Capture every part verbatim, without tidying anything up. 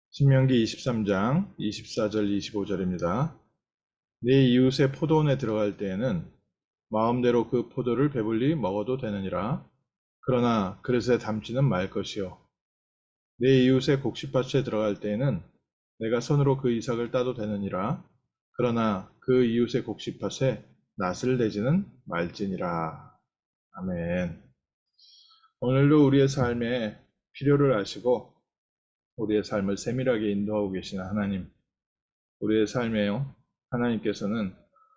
신명기 이십삼 장 이십사 절 이십오 절입니다. 네 이웃의 포도원에 들어갈 때에는 마음대로 그 포도를 배불리 먹어도 되느니라. 그러나 그릇에 담지는 말 것이요. 네 이웃의 곡식밭에 들어갈 때에는 내가 손으로 그 이삭을 따도 되느니라. 그러나 그 이웃의 곡식밭에 낫을 내지는 말지니라. 아멘. 오늘도 우리의 삶에 필요를 아시고 우리의 삶을 세밀하게 인도하고 계시는 하나님, 우리의 삶에요, 하나님께서는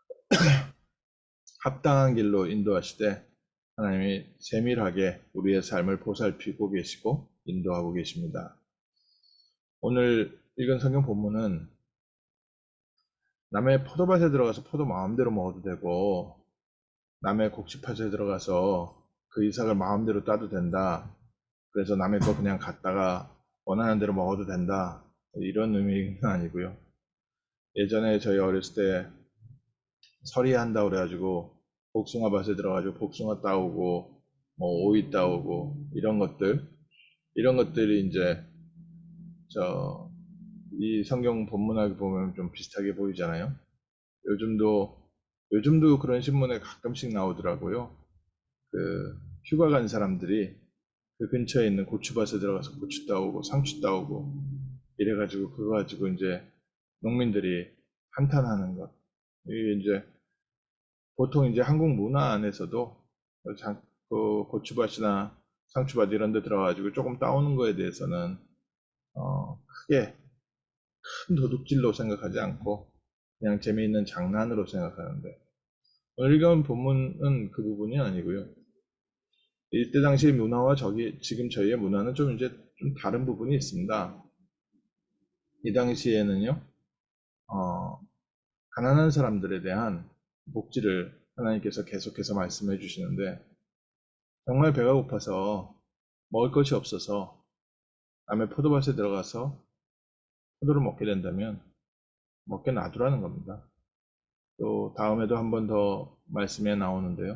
합당한 길로 인도하시되 하나님이 세밀하게 우리의 삶을 보살피고 계시고 인도하고 계십니다. 오늘 읽은 성경 본문은 남의 포도밭에 들어가서 포도 마음대로 먹어도 되고 남의 곡식밭에 들어가서 그 이삭을 마음대로 따도 된다. 그래서 남의 거 그냥 갖다가 원하는 대로 먹어도 된다. 이런 의미는 아니고요. 예전에 저희 어렸을 때 서리한다고 그래가지고 복숭아 밭에 들어가지고 복숭아 따오고 뭐 오이 따오고 이런 것들 이런 것들이 이제 저 이 성경 본문하고 보면 좀 비슷하게 보이잖아요. 요즘도 요즘도 그런 신문에 가끔씩 나오더라고요. 그 휴가 간 사람들이 그 근처에 있는 고추밭에 들어가서 고추 따오고 상추 따오고 이래가지고 그거 가지고 이제 농민들이 한탄하는 것. 이게 이제 보통 이제 한국 문화 안에서도 장- 그 고추밭이나 상추밭 이런 데 들어가지고 조금 따오는 거에 대해서는 어, 크게 큰 도둑질로 생각하지 않고 그냥 재미있는 장난으로 생각하는데 오늘 읽은 본문은 그 부분이 아니고요. 이때 당시의 문화와 저기 지금 저희의 문화는 좀 이제 좀 다른 부분이 있습니다. 이 당시에는요, 어, 가난한 사람들에 대한 복지를 하나님께서 계속해서 말씀해 주시는데 정말 배가 고파서 먹을 것이 없어서 남의 포도밭에 들어가서 포도를 먹게 된다면 먹게 놔두라는 겁니다. 또 다음에도 한 번 더 말씀에 나오는데요.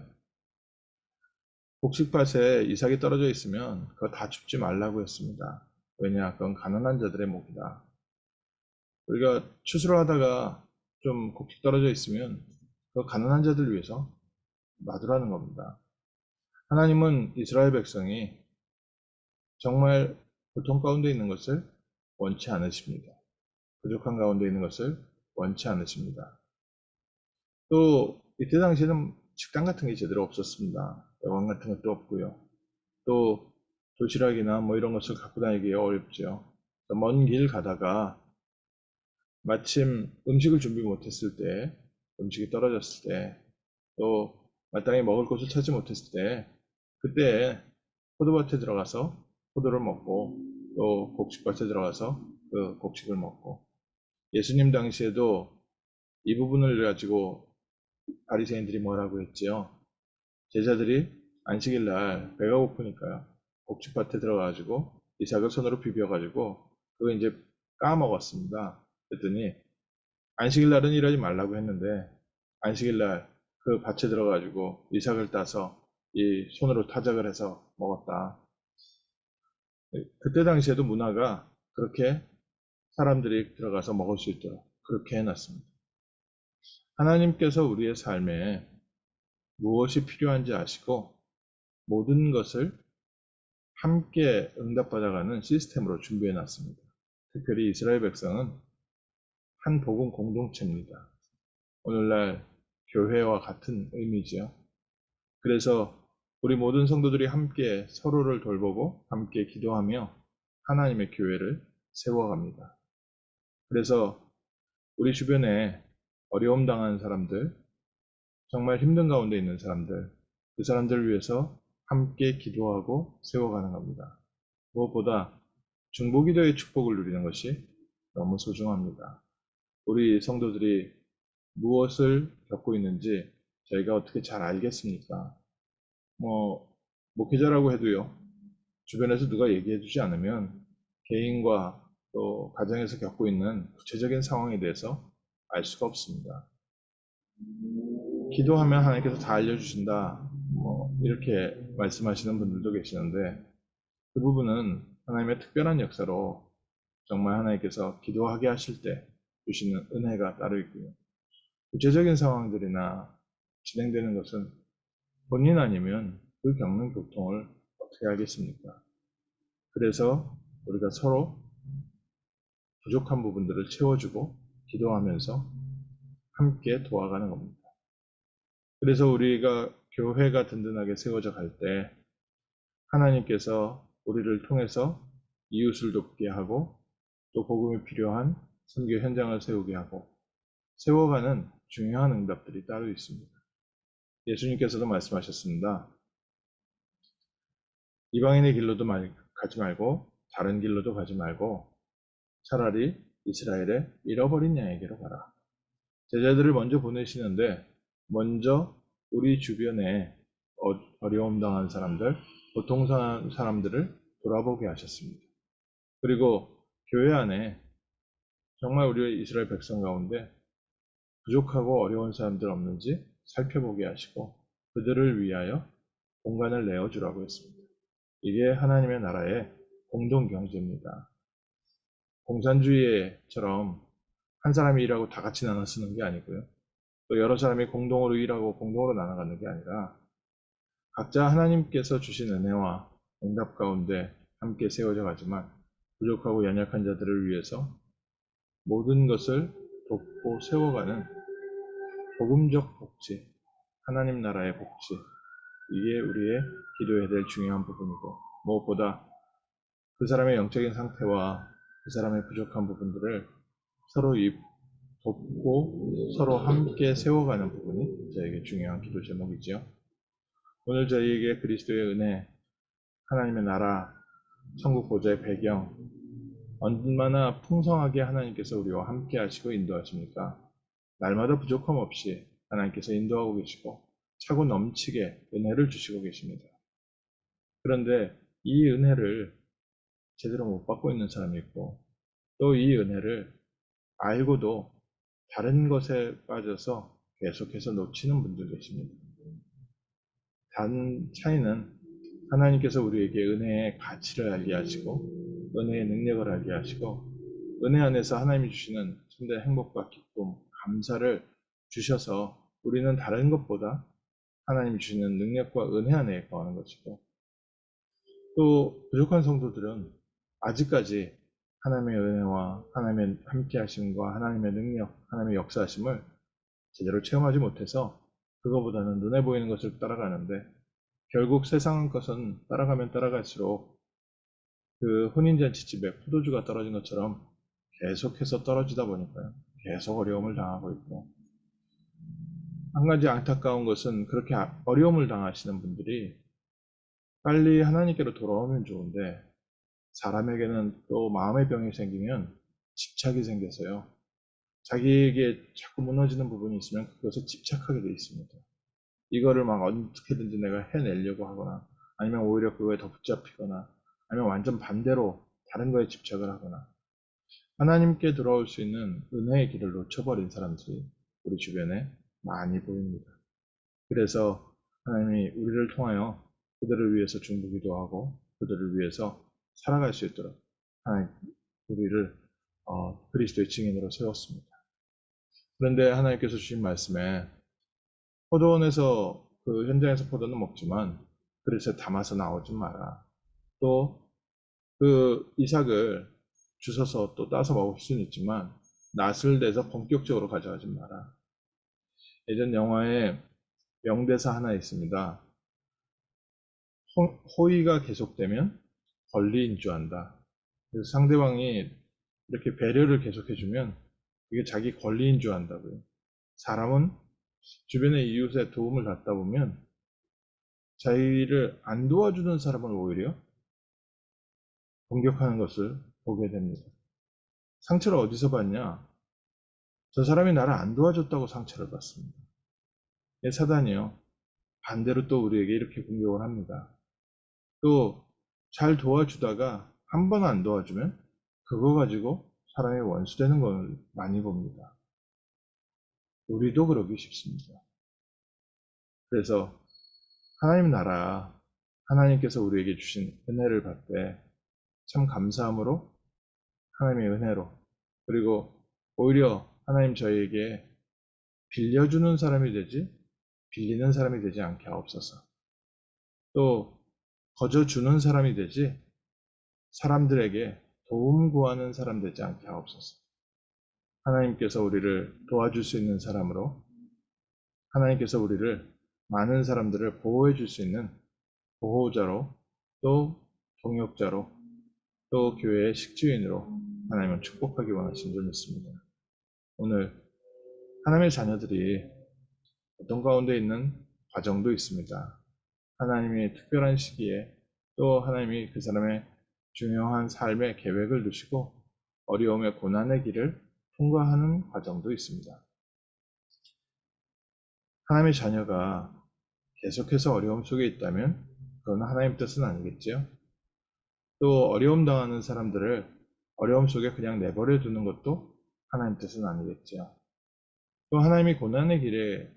곡식밭에 이삭이 떨어져 있으면 그거 다 줍지 말라고 했습니다. 왜냐? 그건 가난한 자들의 목이다. 우리가 추수를 하다가 좀 곡식 떨어져 있으면 그 가난한 자들 위해서 놔두라는 겁니다. 하나님은 이스라엘 백성이 정말 고통 가운데 있는 것을 원치 않으십니다. 부족한 가운데 있는 것을 원치 않으십니다. 또 이때 당시에는 식당 같은 게 제대로 없었습니다. 여관 같은 것도 없고요. 또 도시락이나 뭐 이런 것을 갖고 다니기 어렵죠. 먼 길 가다가 마침 음식을 준비 못했을 때, 음식이 떨어졌을 때, 또 마땅히 먹을 것을 찾지 못했을 때, 그때 포도밭에 들어가서 포도를 먹고 또 곡식밭에 들어가서 그 곡식을 먹고 예수님 당시에도 이 부분을 가지고 바리새인들이 뭐라고 했지요? 제자들이 안식일 날 배가 고프니까요. 곡식밭에 들어가가지고 이삭을 손으로 비벼가지고 그거 이제 까먹었습니다. 그랬더니 안식일 날은 일하지 말라고 했는데 안식일 날 그 밭에 들어가지고 이삭을 따서 이 손으로 타작을 해서 먹었다. 그때 당시에도 문화가 그렇게 사람들이 들어가서 먹을 수 있도록 그렇게 해놨습니다. 하나님께서 우리의 삶에 무엇이 필요한지 아시고 모든 것을 함께 응답받아가는 시스템으로 준비해 놨습니다. 특별히 이스라엘 백성은 한 복음 공동체입니다. 오늘날 교회와 같은 의미지요. 그래서 우리 모든 성도들이 함께 서로를 돌보고 함께 기도하며 하나님의 교회를 세워갑니다. 그래서 우리 주변에 어려움 당하는 사람들, 정말 힘든 가운데 있는 사람들, 그 사람들을 위해서 함께 기도하고 세워가는 겁니다. 무엇보다 중보기도의 축복을 누리는 것이 너무 소중합니다. 우리 성도들이 무엇을 겪고 있는지 저희가 어떻게 잘 알겠습니까? 뭐, 목회자라고 해도요, 주변에서 누가 얘기해 주지 않으면 개인과 또 가정에서 겪고 있는 구체적인 상황에 대해서 알 수가 없습니다. 기도하면 하나님께서 다 알려주신다. 뭐, 이렇게 말씀하시는 분들도 계시는데, 그 부분은 하나님의 특별한 역사로 정말 하나님께서 기도하게 하실 때 주시는 은혜가 따로 있고요. 구체적인 상황들이나 진행되는 것은 본인 아니면 그 겪는 고통을 어떻게 알겠습니까? 그래서 우리가 서로 부족한 부분들을 채워주고 기도하면서 함께 도와가는 겁니다. 그래서 우리가 교회가 든든하게 세워져 갈 때 하나님께서 우리를 통해서 이웃을 돕게 하고 또 복음이 필요한 선교 현장을 세우게 하고 세워가는 중요한 응답들이 따로 있습니다. 예수님께서도 말씀하셨습니다. 이방인의 길로도 가지 말고 다른 길로도 가지 말고 차라리 이스라엘의 잃어버린 양에게로 가라. 제자들을 먼저 보내시는데 먼저 우리 주변에 어려움 당한 사람들, 고통당한 사람들을 돌아보게 하셨습니다. 그리고 교회 안에 정말 우리 이스라엘 백성 가운데 부족하고 어려운 사람들 없는지 살펴보게 하시고 그들을 위하여 공간을 내어주라고 했습니다. 이게 하나님의 나라의 공동경제입니다. 공산주의처럼 한 사람이 일하고 다 같이 나눠 쓰는 게 아니고요. 또 여러 사람이 공동으로 일하고 공동으로 나눠가는 게 아니라 각자 하나님께서 주신 은혜와 응답 가운데 함께 세워져 가지만 부족하고 연약한 자들을 위해서 모든 것을 돕고 세워가는 복음적 복지, 하나님 나라의 복지, 이게 우리의 기도해야 될 중요한 부분이고 무엇보다 그 사람의 영적인 상태와 그 사람의 부족한 부분들을 서로 돕고 서로 함께 세워가는 부분이 저에게 중요한 기도 제목이지요. 오늘 저희에게 그리스도의 은혜, 하나님의 나라, 천국 보좌의 배경, 얼마나 풍성하게 하나님께서 우리와 함께 하시고 인도하십니까? 날마다 부족함 없이 하나님께서 인도하고 계시고 차고 넘치게 은혜를 주시고 계십니다. 그런데 이 은혜를 제대로 못 받고 있는 사람이 있고 또 이 은혜를 알고도 다른 것에 빠져서 계속해서 놓치는 분들 계십니다. 단 차이는 하나님께서 우리에게 은혜의 가치를 알게 하시고 은혜의 능력을 알게 하시고 은혜 안에서 하나님이 주시는 참된 행복과 기쁨, 감사를 주셔서 우리는 다른 것보다 하나님이 주시는 능력과 은혜 안에 거하는 것이고 또 부족한 성도들은 아직까지 하나님의 은혜와 하나님의 함께 하심과 하나님의 능력, 하나님의 역사하심을 제대로 체험하지 못해서 그거보다는 눈에 보이는 것을 따라가는데 결국 세상 것은 따라가면 따라갈수록 그 혼인잔치집에 포도주가 떨어진 것처럼 계속해서 떨어지다 보니까요. 계속 어려움을 당하고 있고 한 가지 안타까운 것은 그렇게 어려움을 당하시는 분들이 빨리 하나님께로 돌아오면 좋은데 사람에게는 또 마음의 병이 생기면 집착이 생겨서요. 자기에게 자꾸 무너지는 부분이 있으면 그것에 집착하게 돼 있습니다. 이거를 막 어떻게든지 내가 해내려고 하거나 아니면 오히려 그거에 더 붙잡히거나 아니면 완전 반대로 다른 거에 집착을 하거나 하나님께 돌아올 수 있는 은혜의 길을 놓쳐버린 사람들이 우리 주변에 많이 보입니다. 그래서 하나님이 우리를 통하여 그들을 위해서 중보기도 하고 그들을 위해서 살아갈 수 있도록 하나님 우리를 어, 그리스도의 증인으로 세웠습니다. 그런데 하나님께서 주신 말씀에 포도원에서 그 현장에서 포도는 먹지만 그릇에 담아서 나오지 마라. 또 그 이삭을 주워서 또 따서 먹을 수는 있지만 낫을 내서 본격적으로 가져가지 마라. 예전 영화에 명대사 하나 있습니다. 호, 호의가 계속되면 권리인 줄 안다. 그래서 상대방이 이렇게 배려를 계속해주면 이게 자기 권리인 줄 안다고요. 사람은 주변의 이웃에 도움을 받다 보면 자기를 안 도와주는 사람을 오히려 공격하는 것을 보게 됩니다. 상처를 어디서 받냐? 저 사람이 나를 안 도와줬다고 상처를 받습니다. 사단이요. 반대로 또 우리에게 이렇게 공격을 합니다. 또 잘 도와주다가 한 번 안 도와주면 그거 가지고 사람이 원수되는 걸 많이 봅니다. 우리도 그러기 쉽습니다. 그래서 하나님 나라, 하나님께서 우리에게 주신 은혜를 받되 참 감사함으로 하나님의 은혜로, 그리고 오히려 하나님 저희에게 빌려주는 사람이 되지 빌리는 사람이 되지 않게 하옵소서. 또 거저 주는 사람이 되지 사람들에게 도움 구하는 사람 되지 않게 하옵소서. 하나님께서 우리를 도와줄 수 있는 사람으로, 하나님께서 우리를 많은 사람들을 보호해 줄 수 있는 보호자로, 또 동역자로, 또 교회의 식주인으로 하나님은 축복하기 원하신 줄 믿습니다. 오늘 하나님의 자녀들이 어떤 가운데 있는 과정도 있습니다. 하나님이 특별한 시기에 또 하나님이 그 사람의 중요한 삶의 계획을 두시고 어려움의 고난의 길을 통과하는 과정도 있습니다. 하나님의 자녀가 계속해서 어려움 속에 있다면 그건 하나님 뜻은 아니겠지요. 또 어려움 당하는 사람들을 어려움 속에 그냥 내버려 두는 것도 하나님 뜻은 아니겠지요. 또 하나님이 고난의 길에서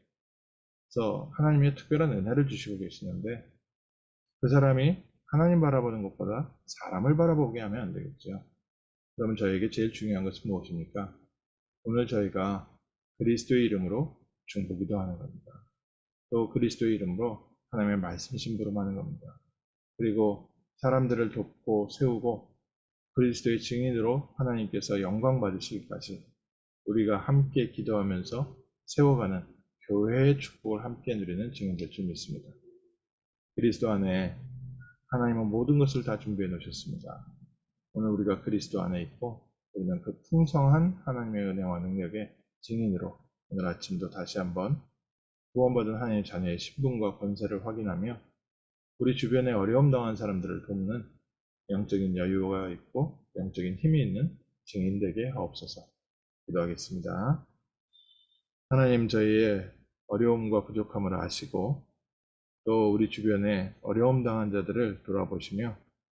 하나님의 특별한 은혜를 주시고 계시는데 그 사람이 하나님 바라보는 것보다 사람을 바라보게 하면 안 되겠죠. 그러면 저에게 제일 중요한 것은 무엇입니까? 오늘 저희가 그리스도의 이름으로 중보기도 하는 겁니다. 또 그리스도의 이름으로 하나님의 말씀 심부름하는 겁니다. 그리고 사람들을 돕고 세우고 그리스도의 증인으로 하나님께서 영광 받으시기까지 우리가 함께 기도하면서 세워가는 교회의 축복을 함께 누리는 증인될 줄 믿습니다. 그리스도 안에 하나님은 모든 것을 다 준비해 놓으셨습니다. 오늘 우리가 그리스도 안에 있고 우리는 그 풍성한 하나님의 은혜와 능력의 증인으로 오늘 아침도 다시 한번 구원받은 하나님의 자녀의 신분과 권세를 확인하며 우리 주변에 어려움 당한 사람들을 돕는 영적인 여유가 있고 영적인 힘이 있는 증인 되게 하옵소서. 기도하겠습니다. 하나님, 저희의 어려움과 부족함을 아시고 또 우리 주변에 어려움 당한 자들을 돌아보시며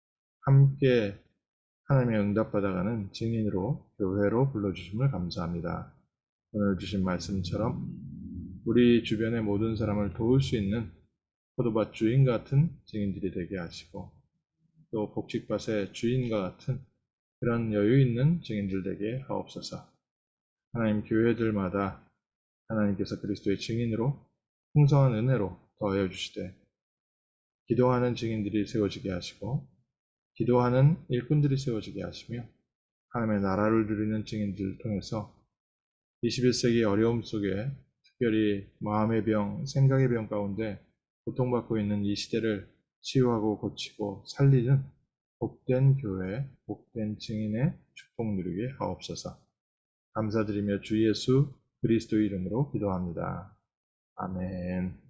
함께 하나님의 응답받아가는 증인으로 교회로 불러주심을 감사합니다. 오늘 주신 말씀처럼 우리 주변의 모든 사람을 도울 수 있는 포도밭 주인 같은 증인들이 되게 하시고 또 복식밭의 주인과 같은 그런 여유 있는 증인들 되게 하옵소서. 하나님, 교회들마다 하나님께서 그리스도의 증인으로 풍성한 은혜로 더하여 주시되 기도하는 증인들이 세워지게 하시고 기도하는 일꾼들이 세워지게 하시며 하나님의 나라를 누리는 증인들을 통해서 이십일 세기 어려움 속에 특별히 마음의 병, 생각의 병 가운데 고통받고 있는 이 시대를 치유하고 고치고 살리는 복된 교회, 복된 증인의 축복 누리게 하옵소서. 감사드리며 주 예수 그리스도 이름으로 기도합니다. 아멘.